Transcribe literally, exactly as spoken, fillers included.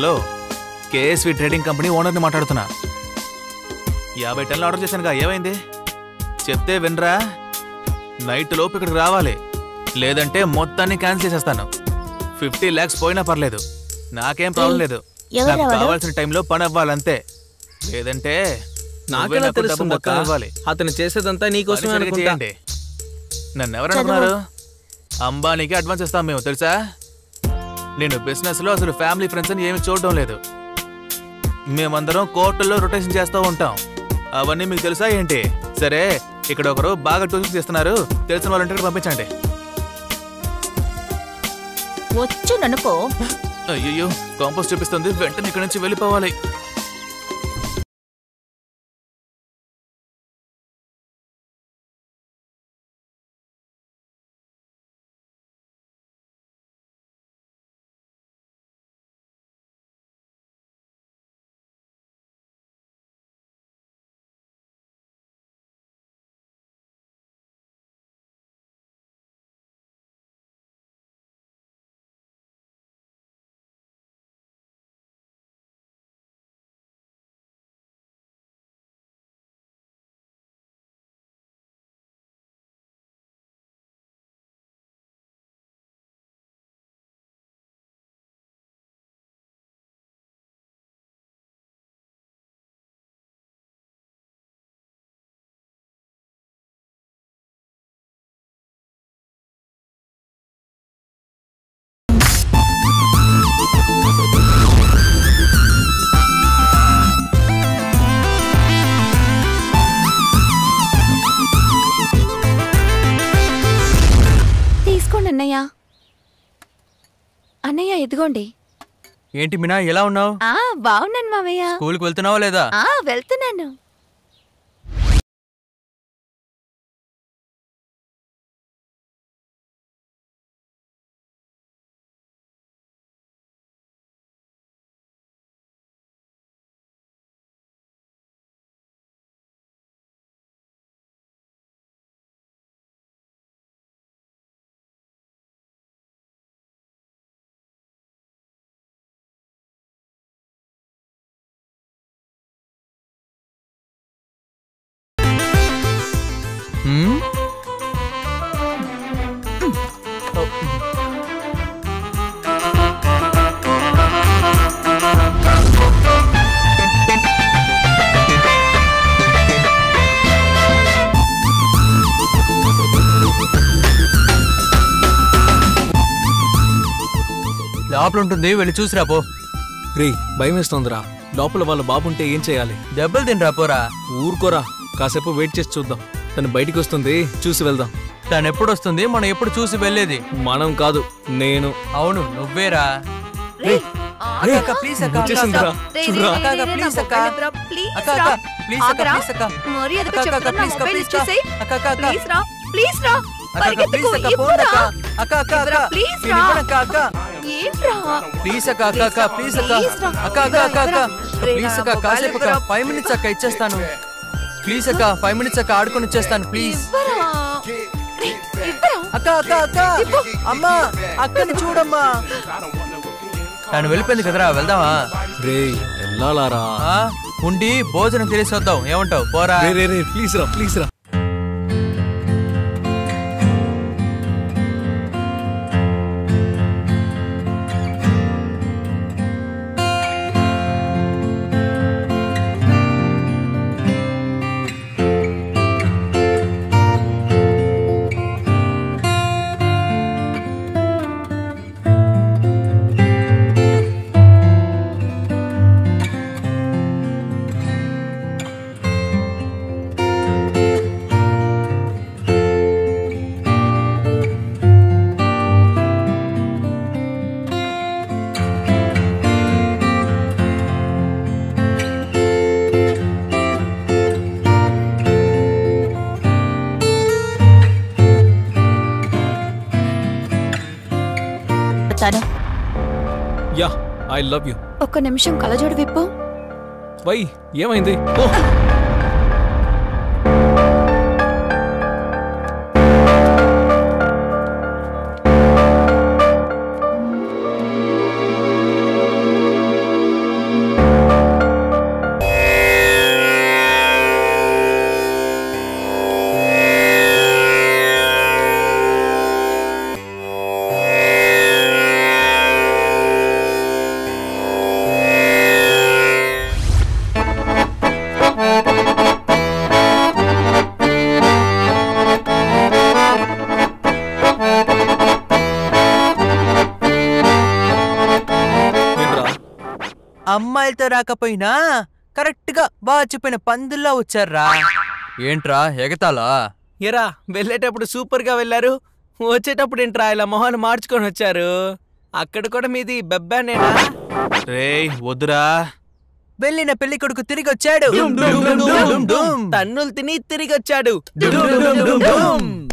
Hello, KSV trading company ఓనర్ని మాట్లాడుతున్నా. యాభై టన్నులు ఆర్డర్ చేశానుగా, ఏమైంది చెప్తే వినరా? నైట్ లోపు ఇక్కడికి రావాలి, లేదంటే మొత్తాన్ని క్యాన్సిల్ చేసేస్తాను. ఫిఫ్టీ ల్యాక్స్ పోయినా పర్లేదు, నాకేం ప్రాబ్లం లేదు. నాకు కావాల్సిన టైంలో పని అవ్వాలంతే, లేదంటే నాకెలా తెలుస్తుంది అవ్వాలి. అతను చేసేదంతా నీకోసమే అనుకుంటా. నన్ను ఎవరు అనుకున్నారు? అంబానీకి అడ్వాన్స్ ఇస్తాం మేము, తెలుసా? నేను బిజినెస్ లో అసలు ఫ్యామిలీ ఫ్రెండ్స్ అని ఏమి చూడడం లేదు. మేమందరం కోర్టుల్లో రొటేషన్ చేస్తూ ఉంటాం. అవన్నీ మీకు తెలుసా ఏంటి? సరే, ఇక్కడ ఒకరు బాగా ట్యూషన్ చేస్తున్నారు, తెలిసిన వాళ్ళంటే పంపించండి. వచ్చు ననుకో. అయ్యో, కాంపోస్ట్ చూపిస్తుంది, వెంటనే ఇక్కడి నుంచి వెళ్ళిపోవాలి. అన్నయ్య అన్నయ్య ఎదుగోండి. ఏంటి మీనా, ఎలా ఉన్నావు? ఆ బాగున్నాను మావయ్య. స్కూల్కి వెళ్తున్నావా లేదా? ఆ వెళ్తున్నాను. లోపల ఉంటుంది, వెళ్ళి చూసిరా పో. రే, భయం వేస్తోందిరా. లోపల వాళ్ళ బాబుంటే ఏం చేయాలి? దెబ్బలు తినరా పోరా. ఊరుకోరా, కాసేపు వెయిట్ చేసి చూద్దాం. తను బయటికి వస్తుంది, చూసి వెళ్దాం. తను ఎప్పుడు వస్తుంది? మనం ఎప్పుడు చూసి వెళ్ళేది? మనం కాదు, నేను. అవును, నువ్వేరా. ఫైవ్ మినిట్స్ అక్క ఇచ్చేస్తాను. ప్లీజ్ అక్క, ఫైవ్ మినిట్స్ అక్క, ఆడుకొని ఇచ్చేస్తాను ప్లీజ్. అక్క అక్క అక్క అమ్మా, అక్కని చూడమ్మా. తను వెళ్ళిపోయింది కదరా, వెళ్దామా? రే వెళ్ళాలారా? ఉండి భోజనం తెలిసి వద్దాం, ఏమంటావు? పోరా. రే రే ప్లీజ్ రా, ప్లీజ్ రా. Yeah, I love you. ఒక్క నిమిషం కళ్ళజోడు విప్పు. వై, ఏమైంది? అమ్మాయిలతో రాకపోయినా కరెక్ట్ గా బాగా చెప్పిన పందుల్లా వచ్చారా. ఏంట్రా ఎగతాలా? ఎరా వెళ్ళేటప్పుడు సూపర్ గా వెళ్ళారు, వచ్చేటప్పుడు ఏంట్రా ఇలా మొహాలు మార్చుకొని వచ్చారు? అక్కడ కూడా మీది బెబ్బానేనా? రేయ్ వద్దురా. వెళ్ళిన పెళ్లి కొడుకు తిరిగి వచ్చాడు, తన్నులు తిని తిరిగి వచ్చాడు.